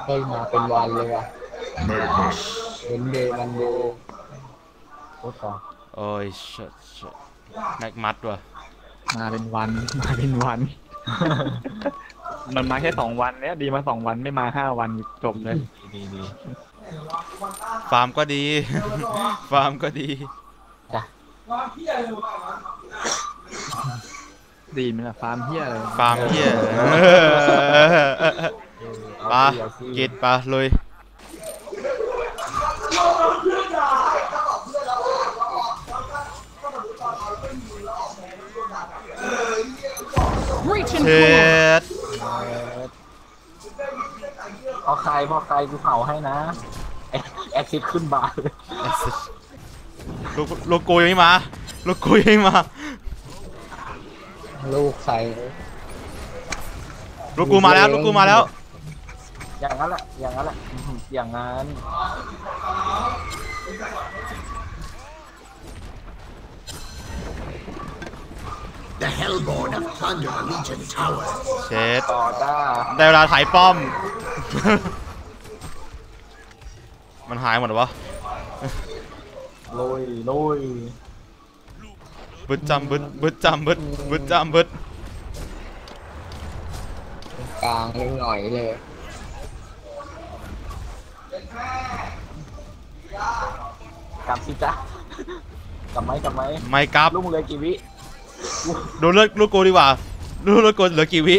เฮ้ยมาเป็นวันเลยว่ะ Magnus. เป็นเดย์มันเดย์โคตรต่อโอ้ยชิตแม็กมัดว่ะมาเป็นวันมาเป็นวันมันมาแค่2 วันเนี้ยดีมา2 วันไม่มา5 วันจบเลยดีฟาร์มก็ดี ฟาร์มก็ดีจ้ะดีไหมล่ะฟาร์มเฮียเลยฟาร์มเฮียปะกิดปะลุย เช็ดพอใครกูเผาให้นะแอคซิสขึ้นบาร์เลยลูกกูยังไม่มาลูกกูยังไม่มาลูกใส่ลูกกูมาแล้วลูกกูมาแล้วอย่างนั้นแหละอย่างนั้น The Hellborn have plundered a Legion tower. เช็ดต่อจ้าได้เวลาถ่ายป้อม มันหายหมดหรอวะลุยบึดจำบึดจำบึดจำบึดกลางนิดหน่อยเลยกลับสิจ้ะกลับไหมไม่กลับลูกมึงเลยกี่วิดูเลือดลูกกูดีกว่าดูเลือดกูเหลือกี่วิ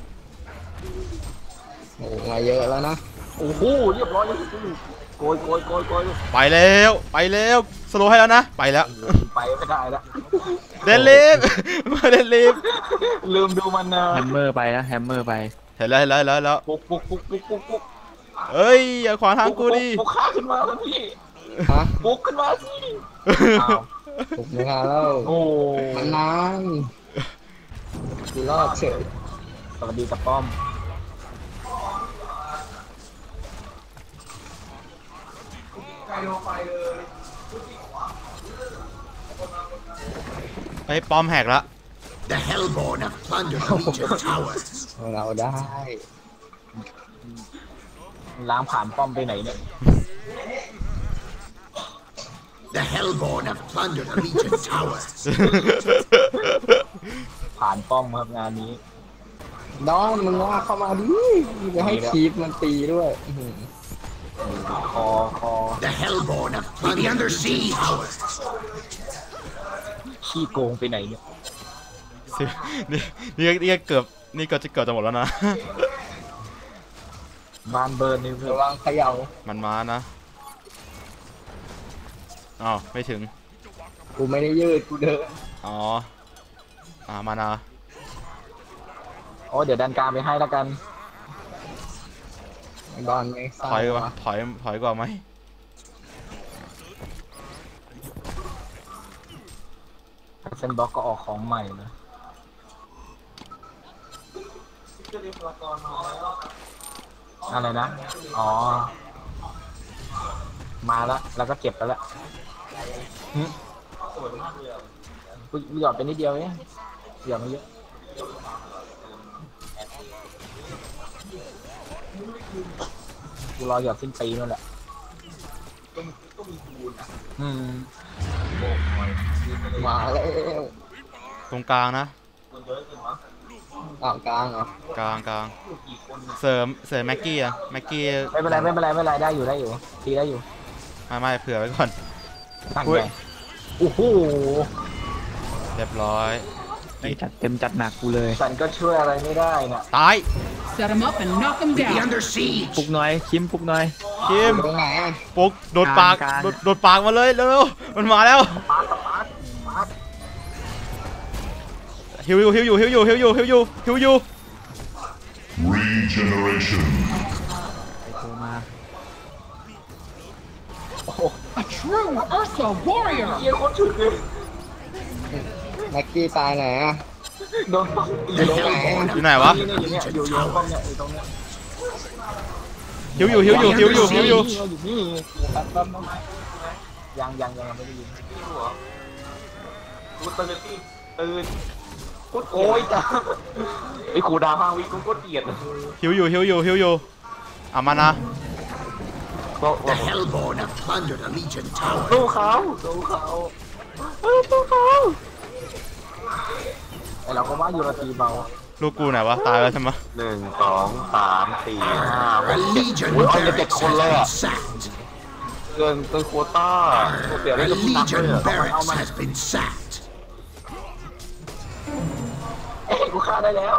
โอ้มาเยอะแล้วนะโอ้โหเรียบร้อยเลยโกยไปแล้วสโลให้แล้วนะไปแล้วไปไม่ได้ละเดนลิฟมาเดนลิฟลืมดูมันนะแฮมเมอร์ไปนะแฮมเมอร์ไปเห็นแล้วปุ๊กเอ้ยอย่าขวางทางกูดิปุ๊กข้าขึ้นมาแล้วพี่ฮะปุ๊กขึ้นมาสิถูกไม่ทันแล้วโอ้มันนานกูรอดเฉยสวัสดีกับป้อมไอ้ป้อมแหกละ The Hellborn have plundered a Legion tower. เราได้ล้างผ่านป้อมไปไหนเนี่ย The Hellborn have plundered a Legion tower. ผ่านป้อมครับงานนี้ดอนมึงว่าเข้ามาดิจะให้คีปมันตีด้วยคอ The Hellborn have plundered the Undersea tower. ขี้โกงไปไหนเนี่ยนี่เกือบนี่ก็จะเกือบจะหมดแล้วนะบ้านเบิร์นนี่ระวังเขย่ามันมานะอ้าวไม่ถึงกูไม่ได้ยืดกูเดินอ๋อมานะโอ้เดี๋ยวดันการไปให้แล้วกันดอนไม่ถอยกว่าไหมเซนบล็อกก็ออกของใหม่นะอะไรนะอ๋อมาแล้วก็เก็บไปแล้วกูหยอดไปนิดเดียวเองหยอดไม่เยอะกูรอหยอดสิ้นปีนั่นแหละมาแล้วตรงกลางนะกลางเหรอกลางเสริมแม็กกี้แม็กกี้ไม่เป็นไรได้อยู่ตีได้อยู่ไม่เผื่อไว้ก่อนตั้งใจโอ้โหเรียบร้อยจัดเต็มจัดหนักกูเลยสันก็ช่วยอะไรไม่ได้น่ะตาย Set him up and knock him down. ปุกหน่อยคิมปุกหน่อยคิมตรงไหนปุกโดดปากมาเลยเร็วมันมาแล้วฮิวอยู่ Regeneration. โอ้โห A true Ursa warrior. เยี่ยโคตรถึกเลยแม็กกี้ตายไหนอะโดนป้อมตีตรงไหนอยู่ไหนวะอยู่ป้อมเนี่ยอยู่ตรงเนี้ยฮิวอยู่นี่แป๊บยังไม่ได้ยินกูตื่นโอ้ยจ้าไอ้ขูดา5 วิกูก็เกลียดฮิวอยู่เอามานะ The Hellborn have plundered a Legion tower. สู้เขาไอเราก็ว่าอยู่นาทีเบาลูกกูไหนวะตายแล้วใช่ไหม 1 2 3 4 5 A Legion 6 7 barracks คนเลย has อ่ะ been sacked. เกินโควต้าเปลี่ยน A ได้กับพี่นักเลย Legion เอา barracks มัน has been sacked. กูฆ่าได้แล้ว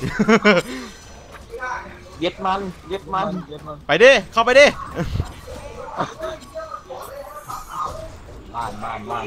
เย็ดมันไปดิเข้าไปดิบ้าน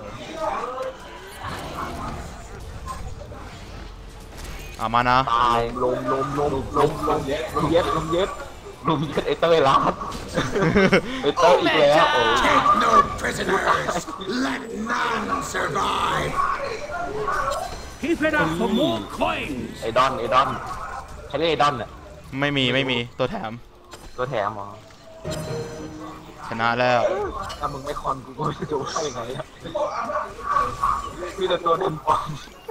เอามานะตายลมเย็ดไอเต้ยรับไอเต้ยอีกแล้วโอ้ Take no prisoners. Let none survive. Keep it up for more coins. ไอดอนใครเรียกไอดอนเนี่ยไม่มีตัวแถมตัวแถมเหรอชนะแล้วถ้ามึงไม่คอนกูก็ไม่รู้ว่ายังไงอะมีแต่ตัวเดิมปอน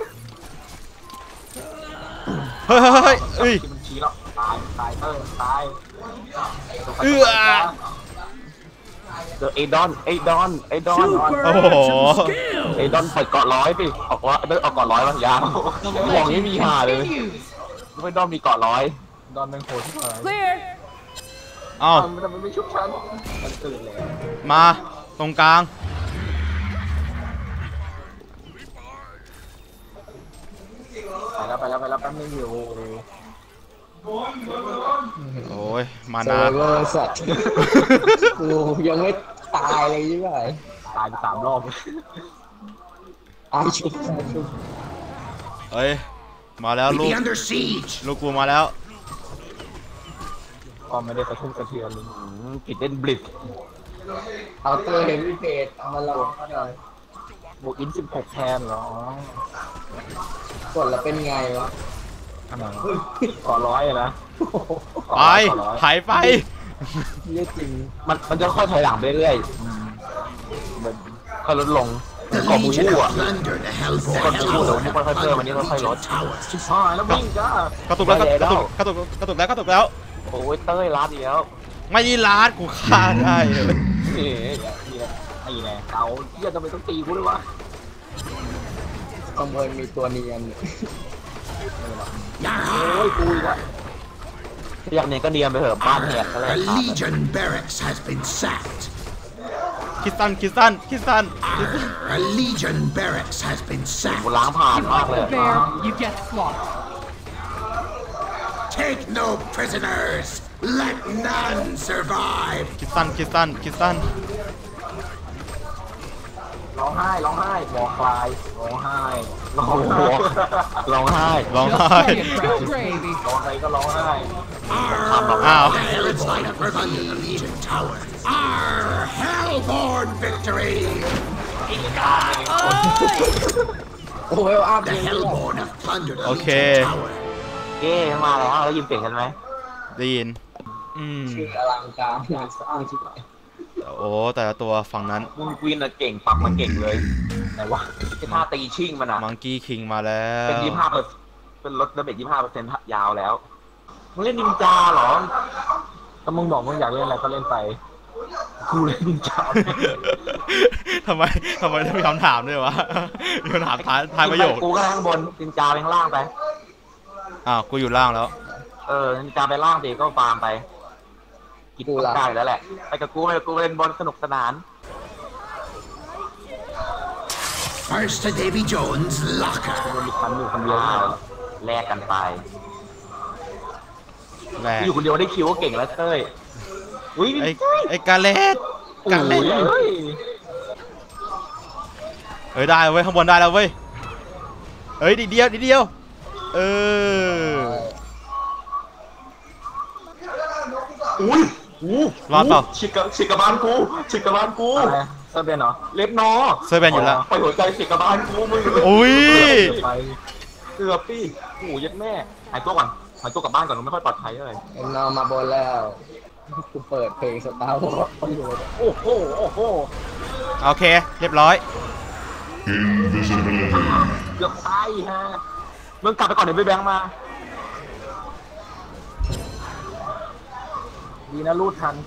เฮ้ยเอ้ยที่มันชี้แล้วตายเต้ยตายเอื้อเจอไอดอน Super Oh. skill. ไอดอนเปิดเกาะร้อยพี่ออกว่าเกาะร้อยมั้งยาว The ห่วงไม่ legend มีหาเลย continues. ไม่ดอนมีเกาะร้อยดอนแม่งโหดที่ไหน Clear. เอามันไม่ชุบชั้นมันตื่นแล้วมาตรงกลางไปแล้วแป๊บนึงอยู่โอ้ยมาเซอนะร์เวอร์สัตว์กูยังไม่ตายเลยใช่ไหมตายไป3 รอบอาชุบเอ้ยมาแล้ว We ลูก be under siege. ลูกกูมาแล้วก็ไม่ได้กระทุ่มกระเทือนเลยกิดเด่นบลิดเอาเตอร์เฮฟวี่เพจเอามาลองหน่อยบวกอิน16แทนเหรอกดแล้วเป็นไงวะอันไหนเกาะร้อยนะไปหายไปเยอะจริงมันจะค่อยถอยหลังไปเรื่อยๆมันค่อยลดลง The เกาะบู Legion บู have อ่ะ plundered a Hellborn ก่อนบูบูเดี๋ยว tower นี้ and ค่อยๆเพิ่ม plundered อันนี้ a ค่อยๆล Legion ด tower. ชิบหายแล้ววิ่งจ้ากระตุกแล้วไปแล้วกระตุกแล้วโอ้ยเต้ยลาดอีกแล้วไม่ได้ลาดกูฆ่าได้เลยนี่นี่แหละเกาเหี้ยทำไมต้องตีกูด้วยวะขโมยมีตัวเนียนโอ้ยกูอีกแล้วอยากเนี่ยก็เนียนไปเถอะบ้านแหกก็เลย A Legion barracks has been sacked. คิดสั้น A Legion barracks has been กู sacked. ล้างผ่าน You มาก fight เลย the bear, you get slaughtered. Take no prisoners. Let none survive. คิดสั้นร้องไห้วอคลายร้องไห้ร้องไห้ Just saying, true gravy. ร้องไห้ก็ร้องไห้ Ow. The Hellborn have plundered a Legion tower. Our Hellborn victory. โอ้ยอัพ The เลย Hellborn have plundered a Okay. Legion tower. เย้มาแล้วยินเสียงกันไหมได้ยินชื่ออลังการงานสร้างชิบหายโอ้แต่ละตัวฝั่งนั้นมึงควีนอะเก่งปักมันเก่งเลยไหนวะท่าตีชิ่งมันอะมังกี้คิงมาแล้วเป็นเป็นลดระเบิด25%ยาวแล้วมึงเล่นนินจาเหรอถ้ามึงบอกมึงอยากเล่นอะไรก็เล่นไปกูเล่นนินจาทำไมต้องมีคำถามด้วยวะมีคำถามท้ายประโยคกูก็ข้างบนนินจาไปข้างล่างไปอ้าวกูอยู่ล่างแล้วนินจาไปล่างดิก็ฟาร์มไปกินกูต้ละนไก่แล้วแหละไปกับกูเล่นบอลสนุกสนาน First to Davy Jones' locker. มันมีคันอยู่คนเดียวแลกกันไปแหวกอยู่คนเดียวได้คิวก็เก่งแล้วเต้ยอุ้ยไอ้กาเลสโอ้ยเฮ้ยได้เว้ยข้างบนได้แล้วเว้ยเฮ้ยนิดเดียวอุ้ยรอดเปล่าฉีกกระบาลกูอะไรเซอร์เบนเหรอเล็บนอเซอร์เบนอยู่แล้วไปหัวใจฉีกกระบาลกูมึงอุ้ยไปเกือบพี่โอ้ยยัดแม่หายตัวก่อนหายตัวกลับบ้านก่อนไม่ค่อยปลอดภัยเลยเอ็นนอนมาบนแล้วกูเปิดเพลงสตาร์วอร์อยู่โอ้โหโอเคเรียบร้อยเกือบตายฮะมึงกลับไปก่อนเดี๋ยวไปแบงค์มาดีนะรูดทัน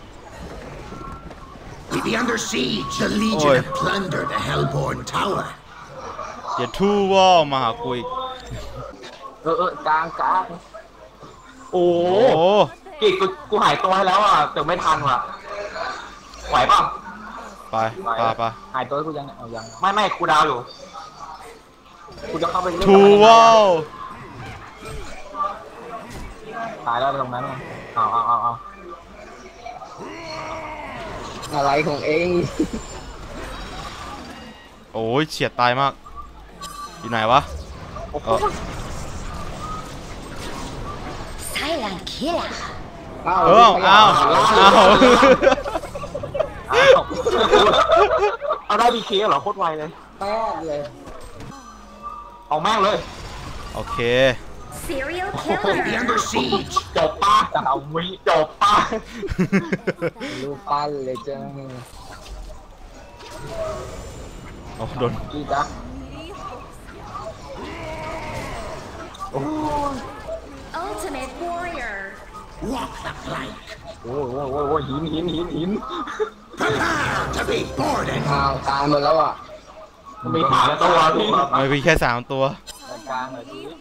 We be under siege. The Legion Oi. have plundered the Hellborn Tower. เดี๋ยวทูวอลมาหากูอีกกลางโอ้โอ้กิจกูหายตัวให้แล้วอ่ะแต่ไม่ทันว่ะไหวป่ะไปไปหายตัวให้กูยังเอายังไม่กูดาวอยู่กูจะเข้าไปเล่นทูวอลตายแล้วตรงนั้นเอาอะไรของเองโอ้ยเฉียดตายมาก อยู่ไหนวะโอ้โห Silent killer. อ้าวเอาได้บีเคเหรอโคตรไวเลยแป๊ดเลยเอาแม่งเลยโอเค Serial We killer. under siege. จบป้าจะเอาวิจบป้ารูปปั้นเลยจ้าโอ้โดนกีจ้ะ Ultimate warrior. Walk the plank. โอ้ยหิน Prepare to be boarded. อ้าวตายหมดแล้วอ่ะมีถามตัวพี่ไม่มีแค่3 ตัวกลางเลยพี่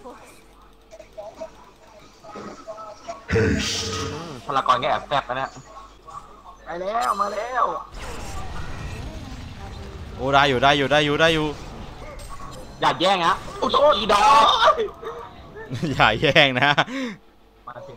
พลากรแกแอบแฝบนะเนี่ยไปแล้วมาแล้วโอ้ได้อยู่อย่าแย่งนะโอ้โหอีดออย่าแย่งนะมาถึง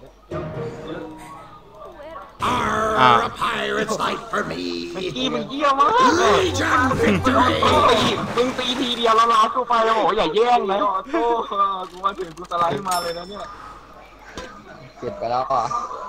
Arr, a pirate's life for me. กี้มันเยี่ยมมาก Legion victory. มึงตีทีเดียวแล้วลาสู้ไปแล้วโหอย่าแย่งนะโอ้กูมาถึงกูสไลด์มาเลยนะเนี่ยเจ็บไปแล้วอ่ะ